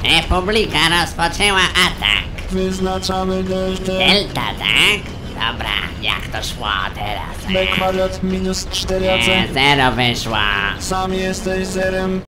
Republika rozpoczęła atak. Wyznaczamy deltę. Delta, tak? Dobra, jak to szło teraz? B kwadrat minus 4ac. Zero wyszło. Sam jesteś zerem.